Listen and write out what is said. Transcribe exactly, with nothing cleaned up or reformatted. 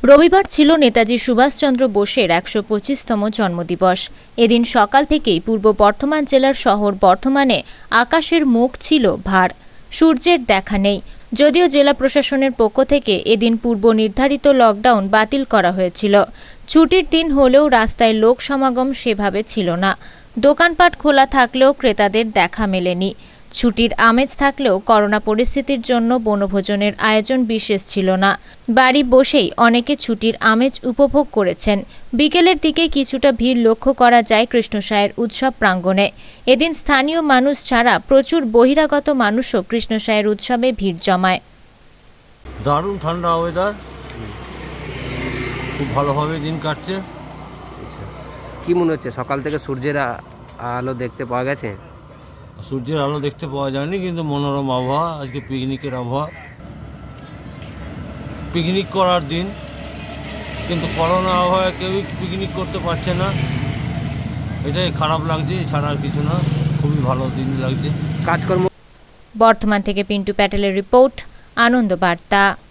রবিবার ছিল নেতাজি সুভাষচন্দ্র বোসের একশো পঁচিশতম জন্মদিবস। এদিন সকাল থেকেই পূর্ব বর্ধমান জেলার শহর বর্ধমানে আকাশের মুখ ছিল ভার, সূর্যের দেখা নেই। যদিও জেলা প্রশাসনের পক্ষ থেকে এদিন পূর্ব নির্ধারিত লকডাউন বাতিল করা হয়েছিল। ছুটির দিন হলেও রাস্তায় লোক সমাগম সেভাবে ছিল না। দোকানপাট খোলা থাকলেও ক্রেতাদের দেখা মেলেনি। ছুটির আমেজ থাকলেও করোনা পরিস্থিতির জন্য বনভোজনের আয়োজন বিশেষ ছিল না। বাড়ি বসেই অনেকে ছুটির আমেজ উপভোগ করেছেন। বিকেলের দিকে কিছুটা ভিড় লক্ষ্য করা যায় কৃষ্ণসায়ের উৎসব প্রাঙ্গণে। এদিন স্থানীয় মানুষ ছাড়া প্রচুর বহিরাগত মানুষও কৃষ্ণসায়ের উৎসবে ভিড় জমায়। দারুণ ঠান্ডা ওয়েদার, খুব ভালোভাবে দিন কাটছে। কি মনে হচ্ছে, সকাল থেকে সূর্যের আলো দেখতে পাওয়া গেছে? সূর্যের আলো দেখতে পাওয়া যায়নি, কিন্তু মনোরম আবহাওয়া। আজকে পিকনিকের আবহাওয়া, পিকনিক করার দিন, কিন্তু করোনা আবহাওয়ায় কেউই পিকনিক করতে পারছে না। এটাই খারাপ লাগছে, এছাড়া আর কিছু না। খুবই ভালো দিন লাগছে। কাজকর্ম। বর্ধমান থেকে পিন্টু প্যাটেলের রিপোর্ট, আনন্দবার্তা।